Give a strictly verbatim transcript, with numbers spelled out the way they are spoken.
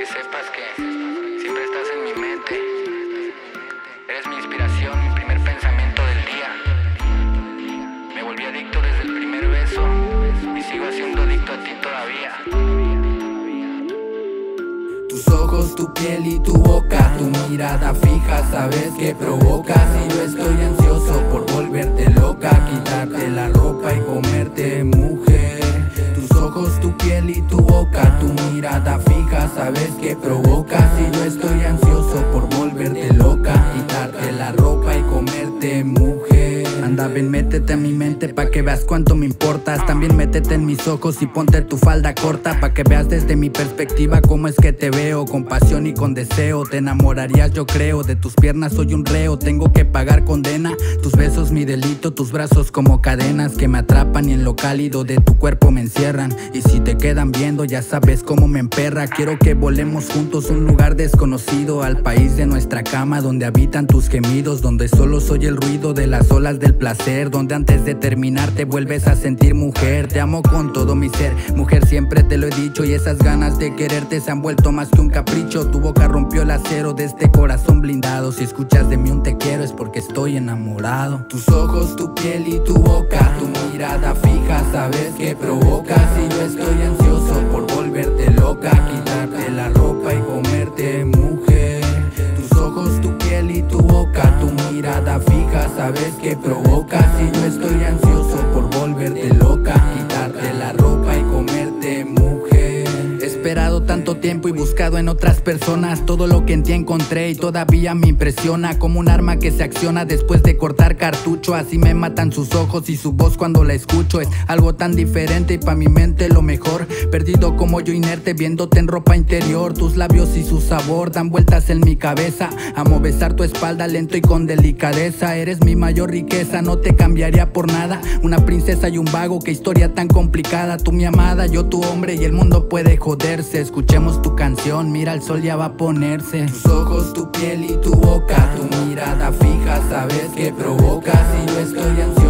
sepas que siempre estás en mi mente. Eres mi inspiración, mi primer pensamiento del día. Me volví adicto desde el primer beso y sigo siendo adicto a ti todavía. Tus ojos, tu piel y tu boca, tu mirada fija, sabes que provocas. Y yo estoy ansioso por volverte loca, quitarte la ropa y comerte, mujer. Tus ojos, tu piel y tu boca, tu mirada fija, sabes que provocas. Y yo estoy ansioso por volverte loca, quitarte la ropa y comerte, mujer. Anda, ven, métete en mi mente pa' que veas cuánto me importas. También métete en mis ojos y ponte tu falda corta, pa' que veas desde mi perspectiva cómo es que te veo. Con pasión y con deseo te enamorarías, yo creo. De tus piernas soy un reo, tengo que pagar condena. Tus besos mi delito, tus brazos como cadenas que me atrapan y en lo cálido de tu cuerpo me encierran. Y si te quedan viendo ya sabes cómo me emperra. Quiero que volemos juntos a un lugar desconocido, al país de nuestra cama, donde habitan tus gemidos, donde solo soy el ruido de las olas del placer, donde antes de terminar te vuelves a sentir mujer. Te amo con todo mi ser, mujer, siempre te lo he dicho, y esas ganas de quererte se han vuelto más que un capricho. Tu boca rompió el acero de este corazón blindado. Si escuchas de mí un te quiero es porque estoy enamorado. Tus ojos, tu piel y tu boca, tu mirada fija, sabes que provocas. Y yo estoy ansioso por volverte loca, quitarte la ropa y comerte, mujer. Tus ojos, tu piel y tu boca, tu mirada fija, sabes que provocas. Y yo estoy ansioso por volverte loca, quitarte la ropa y comerte, mujer. He esperado tanto tiempo y buscado en otras personas todo lo que en ti encontré, y todavía me impresiona como un arma que se acciona después de cortar cartucho. Así me matan sus ojos y su voz cuando la escucho. Es algo tan diferente y pa' mi mente lo mejor. Perdido como yo inerte viéndote en ropa interior. Tus labios y su sabor dan vueltas en mi cabeza. Amo besar tu espalda lento y con delicadeza. Eres mi mayor riqueza, no te cambiaría por nada. Una princesa y un vago, qué historia tan complicada. Tú mi amada, yo tu hombre y el mundo puede joderse. Escuchemos tu canción, mira el sol ya va a ponerse. Tus ojos, tu piel y tu boca, tu mirada fija, sabes que provocas. Y yo estoy ansioso